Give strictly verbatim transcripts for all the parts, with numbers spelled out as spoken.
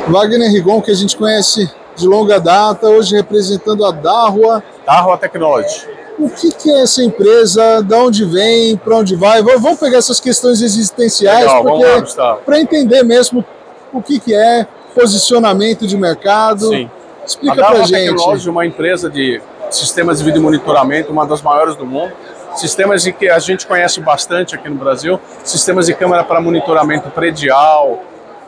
Wagner Rigon, que a gente conhece de longa data, hoje representando a Dahua. Dahua Technology. O que, que é essa empresa? De onde vem? Para onde vai? Vamos pegar essas questões existenciais para entender mesmo o que, que é posicionamento de mercado. Sim. Explica para a gente. A Dahua gente. Technology é uma empresa de sistemas de vídeo monitoramento, uma das maiores do mundo. Sistemas de que a gente conhece bastante aqui no Brasil, sistemas de câmera para monitoramento predial,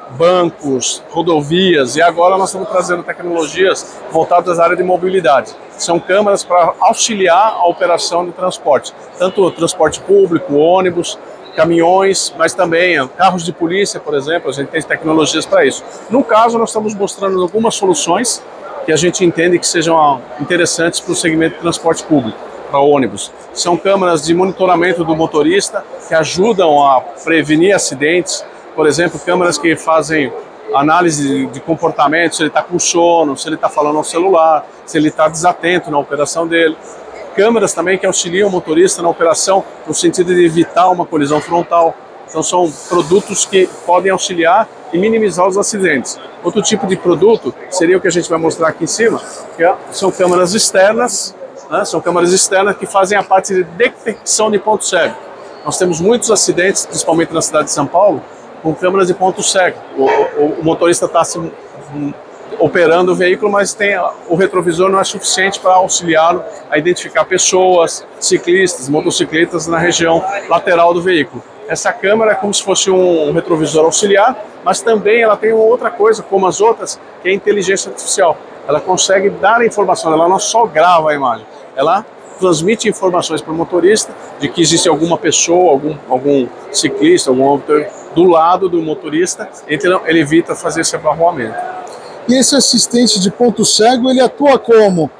bancos, rodovias, e agora nós estamos trazendo tecnologias voltadas à área de mobilidade. São câmeras para auxiliar a operação de transporte, tanto o transporte público, ônibus, caminhões, mas também carros de polícia, por exemplo, a gente tem tecnologias para isso. No caso, nós estamos mostrando algumas soluções que a gente entende que sejam interessantes para o segmento de transporte público, para ônibus. São câmeras de monitoramento do motorista que ajudam a prevenir acidentes. Por exemplo, câmeras que fazem análise de comportamento, se ele está com sono, se ele está falando ao celular, se ele está desatento na operação dele. Câmeras também que auxiliam o motorista na operação no sentido de evitar uma colisão frontal. Então são produtos que podem auxiliar e minimizar os acidentes. Outro tipo de produto seria o que a gente vai mostrar aqui em cima, que são câmeras externas, né? São câmeras externas que fazem a parte de detecção de ponto cego. Nós temos muitos acidentes, principalmente na cidade de São Paulo, com câmeras de ponto cego. O, o, o motorista está um, um, operando o veículo, mas tem, o retrovisor não é suficiente para auxiliá-lo a identificar pessoas, ciclistas, motocicletas na região lateral do veículo. Essa câmera é como se fosse um retrovisor auxiliar, mas também ela tem uma outra coisa, como as outras, que é a inteligência artificial. Ela consegue dar a informação, ela não só grava a imagem, ela transmite informações para o motorista de que existe alguma pessoa, algum, algum ciclista, algum outro do lado do motorista, então ele evita fazer esse abarroamento. E esse assistente de ponto cego, ele atua como?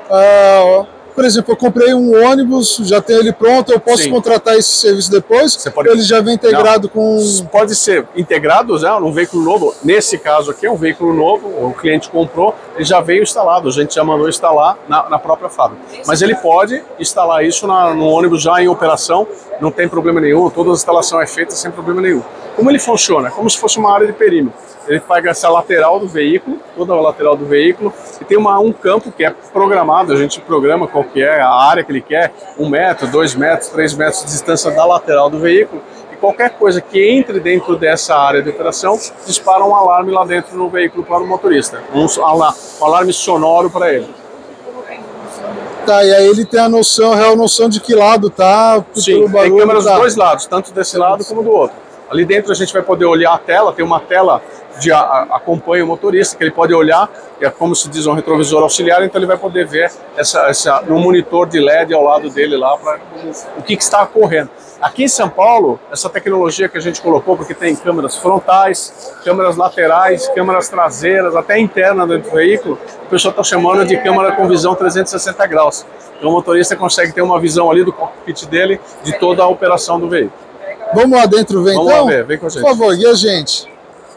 Uh, por exemplo, eu comprei um ônibus, já tenho ele pronto, eu posso Sim. contratar esse serviço depois? Você pode... Ele já vem integrado Não. com... Pode ser integrado já num veículo novo. Nesse caso aqui é um veículo novo, o cliente comprou, ele já veio instalado, a gente já mandou instalar na, na própria fábrica. Mas ele pode instalar isso na, no ônibus já em operação, não tem problema nenhum, toda a instalação é feita sem problema nenhum. Como ele funciona? É como se fosse uma área de perímetro. Ele pega essa lateral do veículo, toda a lateral do veículo, e tem uma, um campo que é programado, a gente programa qual que é a área que ele quer, um metro, dois metros, três metros de distância da lateral do veículo, e qualquer coisa que entre dentro dessa área de operação dispara um alarme lá dentro no veículo para o motorista, um, um alarme sonoro para ele. Tá, e aí ele tem a noção, a real noção de que lado tá, Sim, barulho, tem câmeras tá. dos dois lados, tanto desse lado como do outro. Ali dentro a gente vai poder olhar a tela, tem uma tela de a, a, acompanha o motorista, que ele pode olhar, é como se diz um retrovisor auxiliar, então ele vai poder ver essa, essa, no monitor de L E D ao lado dele lá, pra, o que, que está ocorrendo. Aqui em São Paulo, essa tecnologia que a gente colocou, porque tem câmeras frontais, câmeras laterais, câmeras traseiras, até interna dentro do veículo, o pessoal está chamando de câmera com visão trezentos e sessenta graus. Então o motorista consegue ter uma visão ali do cockpit dele, de toda a operação do veículo. Vamos lá dentro ver, Vamos então? Vamos lá ver, vem com a gente. Por favor, guia a gente.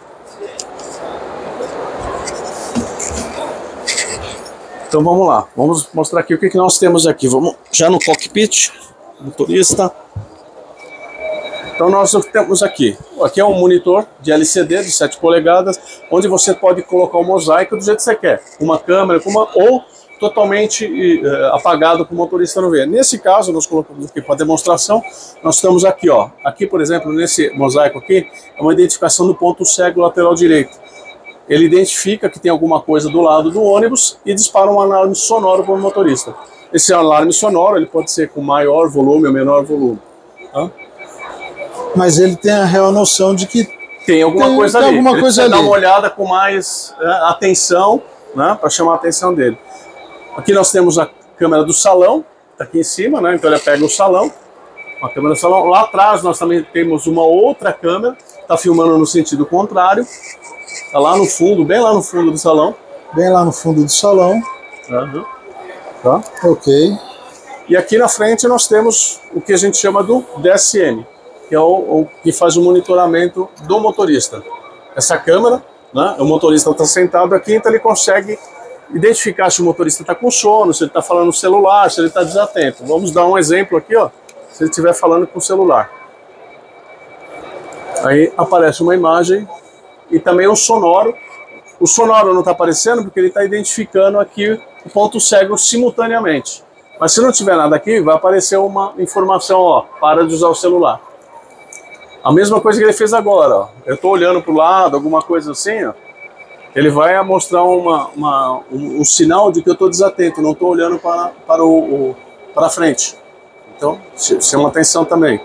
Então vamos lá, vamos mostrar aqui o que, que nós temos aqui. Vamos já no cockpit, motorista. Então nós temos aqui, aqui é um monitor de L C D de sete polegadas, onde você pode colocar o mosaico do jeito que você quer. Uma câmera, com uma, ou totalmente uh, apagado para o motorista não ver. Nesse caso, nós colocamos aqui para demonstração, nós estamos aqui, ó. Aqui, por exemplo, nesse mosaico aqui, é uma identificação do ponto cego lateral direito. Ele identifica que tem alguma coisa do lado do ônibus e dispara um alarme sonoro para o motorista. Esse alarme sonoro ele pode ser com maior volume ou menor volume. Tá? Mas ele tem a real noção de que tem alguma tem, coisa tem ali. Alguma ele coisa ali. Dar uma olhada com mais é, atenção, né, para chamar a atenção dele. Aqui nós temos a câmera do salão, tá aqui em cima, né? Então ele pega o salão, a câmera do salão. Lá atrás nós também temos uma outra câmera, está filmando no sentido contrário. Tá lá no fundo, bem lá no fundo do salão. Bem lá no fundo do salão. Uhum. Tá? Ok. E aqui na frente nós temos o que a gente chama do D S M, que é o, o que faz o monitoramento do motorista. Essa câmera, né? O motorista está sentado aqui, então ele consegue identificar se o motorista está com sono, se ele está falando no celular, se ele está desatento. Vamos dar um exemplo aqui, ó. Se ele estiver falando com o celular. Aí aparece uma imagem e também um sonoro, O sonoro não está aparecendo porque ele está identificando aqui o ponto cego simultaneamente. Mas se não tiver nada aqui, vai aparecer uma informação, ó, para de usar o celular. A mesma coisa que ele fez agora, ó. Eu estou olhando para o lado, alguma coisa assim, ó. Ele vai mostrar uma, uma, um, um sinal de que eu estou desatento, não estou olhando para, para, o, o, para frente. Então, chama atenção também.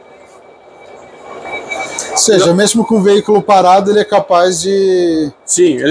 Ou seja, eu, mesmo com o veículo parado, ele é capaz de... Sim, ele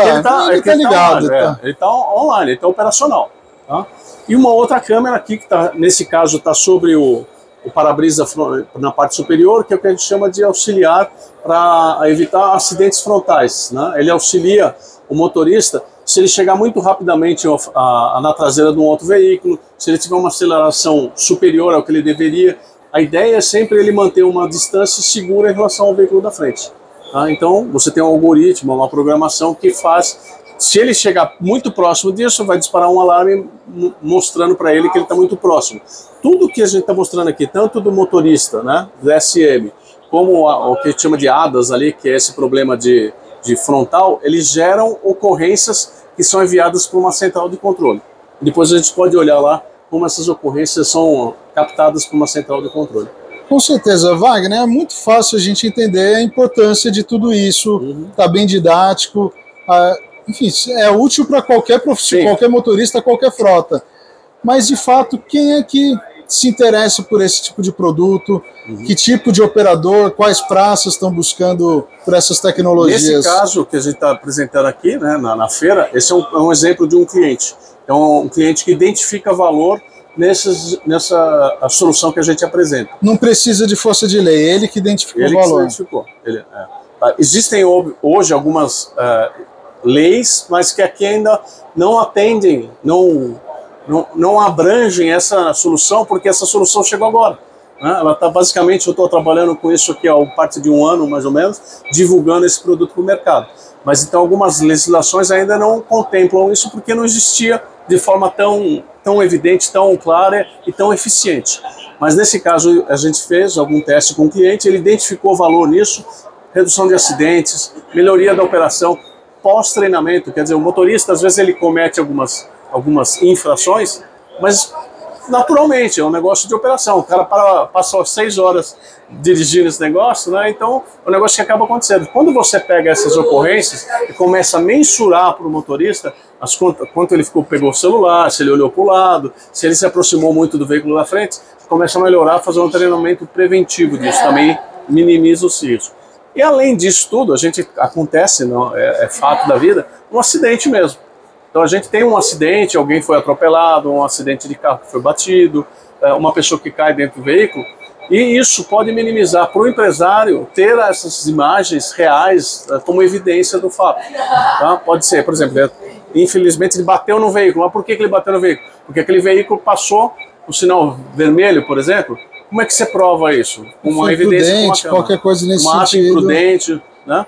está ligado. Ele está online, ele está operacional. Tá? E uma outra câmera aqui, que tá, nesse caso está sobre o, o para-brisa na parte superior, que é o que a gente chama de auxiliar para evitar acidentes frontais. Né? Ele auxilia o motorista se ele chegar muito rapidamente a, a, na traseira de um outro veículo, se ele tiver uma aceleração superior ao que ele deveria. A ideia é sempre ele manter uma distância segura em relação ao veículo da frente. Tá? Então, você tem um algoritmo, uma programação que faz... Se ele chegar muito próximo disso, vai disparar um alarme mostrando para ele que ele está muito próximo. Tudo que a gente está mostrando aqui, tanto do motorista, né, do S M, como a, o que a gente chama de A D A S ali, que é esse problema de, de frontal, eles geram ocorrências que são enviadas para uma central de controle. Depois a gente pode olhar lá como essas ocorrências são captadas por uma central de controle. Com certeza, Wagner, é muito fácil a gente entender a importância de tudo isso, uhum. Tá bem didático, ah, enfim, é útil para qualquer profissional, qualquer motorista, qualquer frota. Mas, de fato, quem é que se interessa por esse tipo de produto? Uhum. Que tipo de operador? Quais praças estão buscando por essas tecnologias? Nesse caso que a gente está apresentando aqui, né, na, na feira, esse é um, é um exemplo de um cliente. É um, um cliente que identifica valor nessas, nessa a solução que a gente apresenta. Não precisa de força de lei, ele que identificou ele o valor. Ele que identificou. Ele, é. Existem hoje algumas... Uh, leis, mas que aqui ainda não atendem, não, não, não abrangem essa solução, porque essa solução chegou agora. Né? Ela está basicamente, eu estou trabalhando com isso aqui há parte de um ano, mais ou menos, divulgando esse produto para o mercado. Mas então algumas legislações ainda não contemplam isso, porque não existia de forma tão, tão evidente, tão clara e tão eficiente. Mas nesse caso a gente fez algum teste com o cliente, ele identificou valor nisso, redução de acidentes, melhoria da operação, pós-treinamento, quer dizer, o motorista às vezes ele comete algumas, algumas infrações, mas naturalmente é um negócio de operação, o cara para, passou seis horas dirigindo esse negócio, né? Então é um negócio que acaba acontecendo. Quando você pega essas ocorrências e começa a mensurar para o motorista as quanto, quanto ele ficou, pegou o celular, se ele olhou para o lado, se ele se aproximou muito do veículo da frente, começa a melhorar, fazer um treinamento preventivo disso, também minimiza os riscos. E além disso tudo, a gente acontece, não, é, é fato da vida, um acidente mesmo. Então a gente tem um acidente, alguém foi atropelado, um acidente de carro que foi batido, uma pessoa que cai dentro do veículo, e isso pode minimizar para o empresário ter essas imagens reais como evidência do fato. Tá? Pode ser, por exemplo, infelizmente ele bateu no veículo. Mas por que, que ele bateu no veículo? Porque aquele veículo passou o sinal vermelho, por exemplo. Como é que você prova isso? Uma evidência com uma câmera. Qualquer coisa nesse uma sentido. Imprudente, né?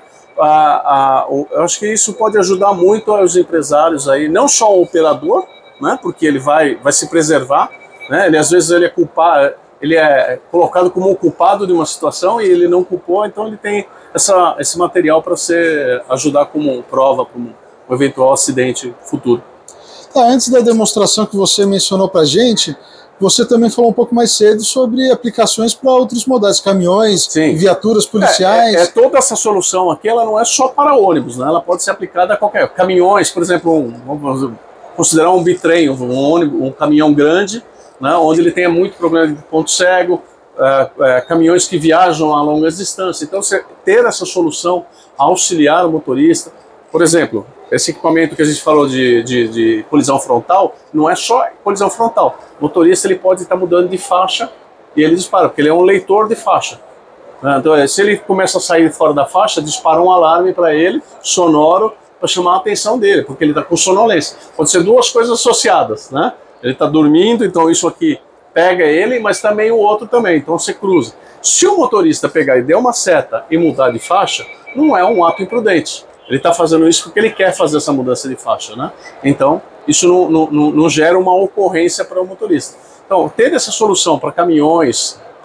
Ah, ah, eu acho que isso pode ajudar muito os empresários aí, não só o operador, né? Porque ele vai, vai se preservar, né? Ele às vezes ele é culpado, ele é colocado como o culpado de uma situação e ele não culpou, então ele tem essa, esse material para você ajudar como prova para um, um eventual acidente futuro. Tá, antes da demonstração que você mencionou para a gente, você também falou um pouco mais cedo sobre aplicações para outros modais, caminhões, Sim. viaturas policiais. É, é, é toda essa solução aqui, ela não é só para ônibus, né? Ela pode ser aplicada a qualquer... Caminhões, por exemplo, um, vamos considerar um bitrem, um, ônibus, um caminhão grande, né? Onde ele tenha muito problema de ponto cego, é, é, caminhões que viajam a longas distâncias. Então, você ter essa solução, auxiliar o motorista. Por exemplo, esse equipamento que a gente falou de, de, de colisão frontal, não é só colisão frontal. O motorista ele pode estar mudando de faixa e ele dispara, porque ele é um leitor de faixa. Então, se ele começa a sair fora da faixa, dispara um alarme para ele, sonoro, para chamar a atenção dele, porque ele está com sonolência. Pode ser duas coisas associadas, né? Ele está dormindo, então isso aqui pega ele, mas também o outro também, então você cruza. Se o motorista pegar e der uma seta e mudar de faixa, não é um ato imprudente. Ele está fazendo isso porque ele quer fazer essa mudança de faixa, né? Então, isso não, não, não gera uma ocorrência para o motorista. Então, ter essa solução para caminhões,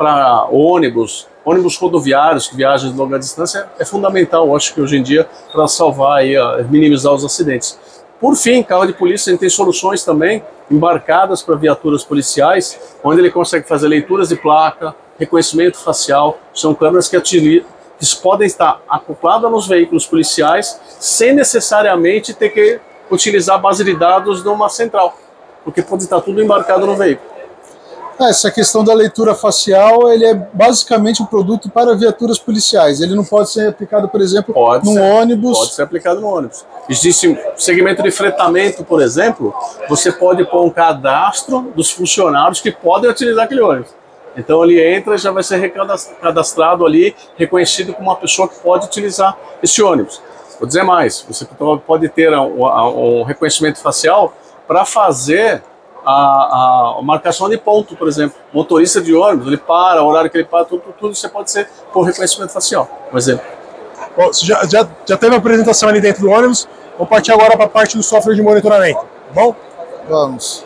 para ônibus, ônibus rodoviários que viajam de longa distância, é fundamental, eu acho que hoje em dia, para salvar, aí, minimizar os acidentes. Por fim, carro de polícia, a gente tem soluções também embarcadas para viaturas policiais, onde ele consegue fazer leituras de placa, reconhecimento facial. São câmeras que, utilizam, que podem estar acopladas nos veículos policiais sem necessariamente ter que utilizar a base de dados de uma central, porque pode estar tudo embarcado no veículo. Essa questão da leitura facial, ele é basicamente um produto para viaturas policiais. Ele não pode ser aplicado, por exemplo, pode num ser, ônibus. Pode ser aplicado no ônibus. Existe segmento de fretamento, por exemplo, você pode pôr um cadastro dos funcionários que podem utilizar aquele ônibus. Então ele entra e já vai ser recadastrado ali, reconhecido como uma pessoa que pode utilizar esse ônibus. Vou dizer mais, você pode ter um, um reconhecimento facial para fazer A, a marcação de ponto, por exemplo. Motorista de ônibus, ele para, o horário que ele para, tudo, tudo isso pode ser por reconhecimento facial, por exemplo. Bom, já, já, já teve a apresentação ali dentro do ônibus, vamos partir agora para a parte do software de monitoramento, tá bom? Vamos.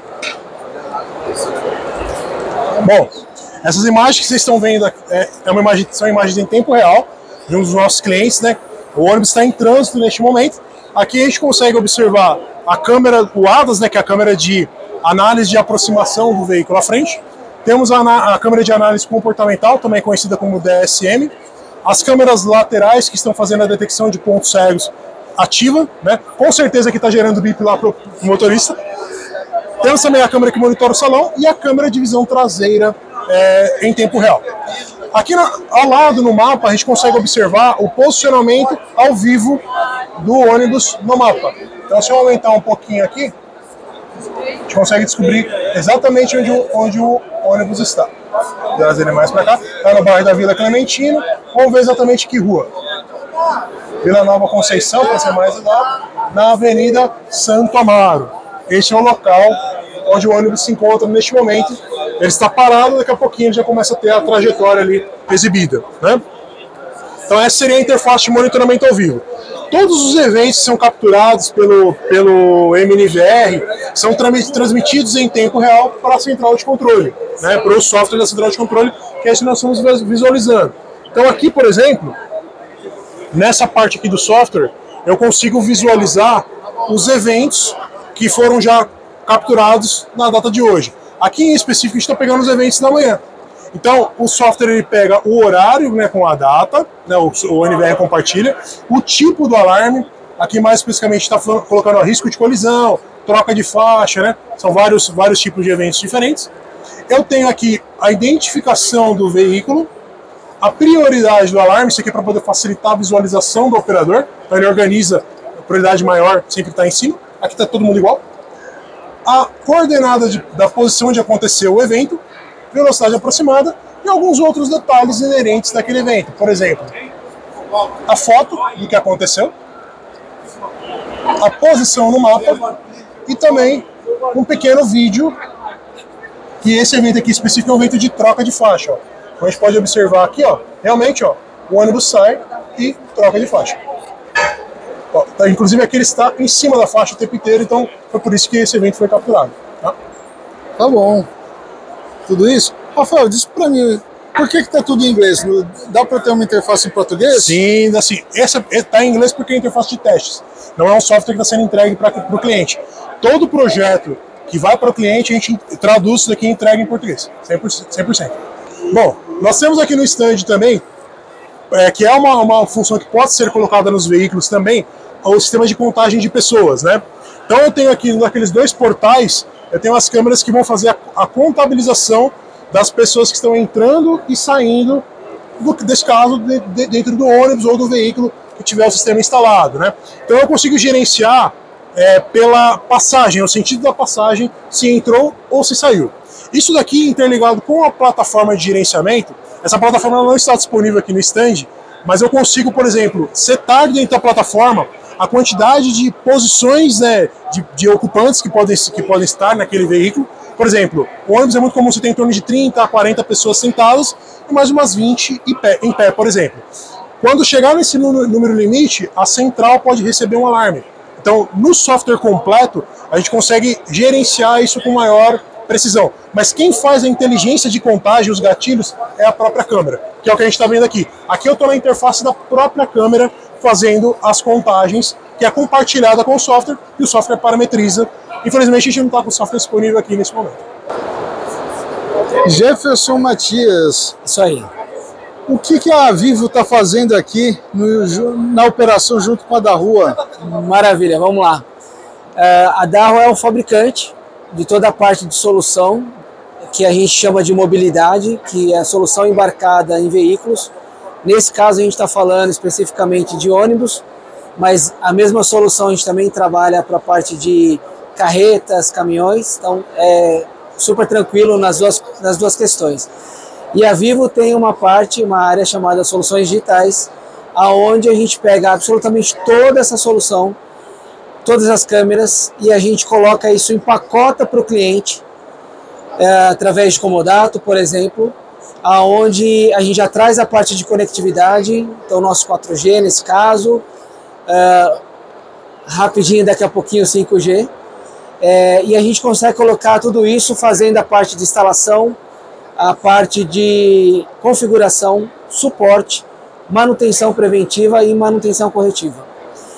Bom, essas imagens que vocês estão vendo é, é uma imagem, são imagens em tempo real de um dos nossos clientes, né? O ônibus está em trânsito neste momento. Aqui a gente consegue observar a câmera, o A D A S, né, que é a câmera de análise de aproximação do veículo à frente. Temos a, a câmera de análise comportamental, também conhecida como D S M. As câmeras laterais que estão fazendo a detecção de pontos cegos ativa, né? Com certeza que está gerando bip lá para o motorista. Temos também a câmera que monitora o salão e a câmera de visão traseira é, em tempo real. Aqui na, ao lado no mapa a gente consegue observar o posicionamento ao vivo do ônibus no mapa. Então se eu aumentar um pouquinho aqui, a gente consegue descobrir exatamente onde o, onde o ônibus está. Vou trazer ele mais para cá. Está no bairro da Vila Clementino. Vamos ver exatamente que rua. Vila Nova Conceição, para ser mais exato, na Avenida Santo Amaro. Este é o local onde o ônibus se encontra neste momento. Ele está parado, daqui a pouquinho ele já começa a ter a trajetória ali exibida, né? Então essa seria a interface de monitoramento ao vivo. Todos os eventos que são capturados pelo, pelo M N V R são transmitidos em tempo real para a central de controle, né, para o software da central de controle, que é esse que nós estamos visualizando. Então aqui, por exemplo, nessa parte aqui do software, eu consigo visualizar os eventos que foram já capturados na data de hoje. Aqui em específico a gente está pegando os eventos da manhã. Então, o software ele pega o horário, né, com a data, né, o, o N V R compartilha, o tipo do alarme, aqui mais especificamente está colocando o risco de colisão, troca de faixa, né, são vários, vários tipos de eventos diferentes. Eu tenho aqui a identificação do veículo, a prioridade do alarme, isso aqui é para poder facilitar a visualização do operador, então ele organiza a prioridade maior, sempre está em cima, aqui está todo mundo igual. A coordenada de, da posição onde aconteceu o evento, velocidade aproximada e alguns outros detalhes inerentes daquele evento. Por exemplo, a foto do que aconteceu, a posição no mapa e também um pequeno vídeo, que esse evento aqui específico é um evento de troca de faixa. Ó. Então a gente pode observar aqui, ó, realmente, ó, o ônibus sai e troca de faixa. Ó, tá, inclusive aqui ele está em cima da faixa o tempo inteiro, então foi por isso que esse evento foi capturado. Tá, tá bom. Tudo isso? Rafael, diz pra mim, por que que tá tudo em inglês? Dá para ter uma interface em português? Sim, assim, essa está em inglês porque é interface de testes. Não é um software que está sendo entregue para o cliente. Todo projeto que vai para o cliente, a gente traduz isso daqui e entrega em português, cem por cento. Bom, nós temos aqui no stand também, é, que é uma, uma função que pode ser colocada nos veículos também, o sistema de contagem de pessoas, né? Então eu tenho aqui naqueles dois portais, eu tenho as câmeras que vão fazer a, a contabilização das pessoas que estão entrando e saindo, do, desse caso, de, de, dentro do ônibus ou do veículo que tiver o sistema instalado, né? Então eu consigo gerenciar é, pela passagem, o sentido da passagem, se entrou ou se saiu. Isso daqui interligado com a plataforma de gerenciamento, essa plataforma não está disponível aqui no stand, mas eu consigo, por exemplo, setar dentro da plataforma a quantidade de posições, né, de, de ocupantes que podem, que podem estar naquele veículo. Por exemplo, o ônibus é muito comum você ter em torno de trinta a quarenta pessoas sentadas e mais umas vinte em pé, em pé, por exemplo. Quando chegar nesse número limite, a central pode receber um alarme. Então, no software completo, a gente consegue gerenciar isso com maior precisão. Mas quem faz a inteligência de contagem, os gatilhos, é a própria câmera, que é o que a gente está vendo aqui. Aqui eu estou na interface da própria câmera fazendo as contagens, que é compartilhada com o software, e o software parametriza. Infelizmente a gente não está com o software disponível aqui nesse momento. Jefferson Matias. Isso aí. O que, que a Vivo está fazendo aqui no, na operação junto com a Dahua? Maravilha, vamos lá. Uh, a Dahua é o fabricante de toda a parte de solução que a gente chama de mobilidade, que é a solução embarcada em veículos. Nesse caso a gente está falando especificamente de ônibus, mas a mesma solução a gente também trabalha para a parte de carretas, caminhões, então é super tranquilo nas duas, nas duas questões. E a Vivo tem uma parte, uma área chamada Soluções Digitais, aonde a gente pega absolutamente toda essa solução, todas as câmeras, e a gente coloca isso, empacota para o cliente, é, através de comodato, por exemplo, aonde a gente já traz a parte de conectividade, então nosso quatro G nesse caso, é, rapidinho daqui a pouquinho cinco G, é, e a gente consegue colocar tudo isso fazendo a parte de instalação, a parte de configuração, suporte, manutenção preventiva e manutenção corretiva.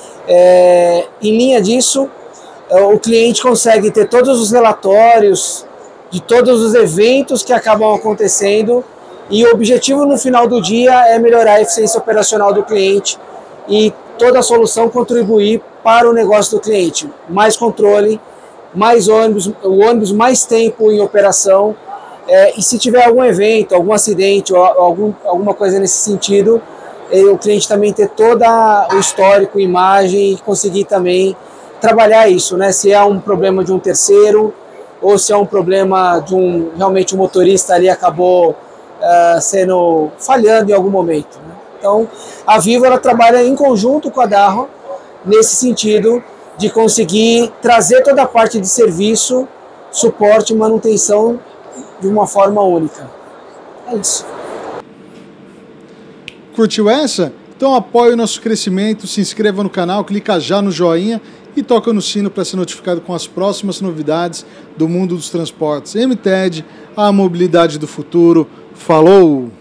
É, em linha disso, o cliente consegue ter todos os relatórios de todos os eventos que acabam acontecendo, e o objetivo no final do dia é melhorar a eficiência operacional do cliente e toda a solução contribuir para o negócio do cliente. Mais controle, mais ônibus, o ônibus mais tempo em operação. É, e se tiver algum evento, algum acidente ou algum, alguma coisa nesse sentido, é, o cliente também ter todo o histórico, imagem, e conseguir também trabalhar isso, né? Se é um problema de um terceiro ou se é um problema de um, realmente o um motorista ali acabou uh, sendo, falhando em algum momento, né? Então, a Vivo ela trabalha em conjunto com a Dahua nesse sentido de conseguir trazer toda a parte de serviço, suporte e manutenção de uma forma única. É isso. Curtiu essa? Então apoie o nosso crescimento, se inscreva no canal, clica já no joinha e toca no sino para ser notificado com as próximas novidades do mundo dos transportes. M T E D, a mobilidade do futuro. Falou!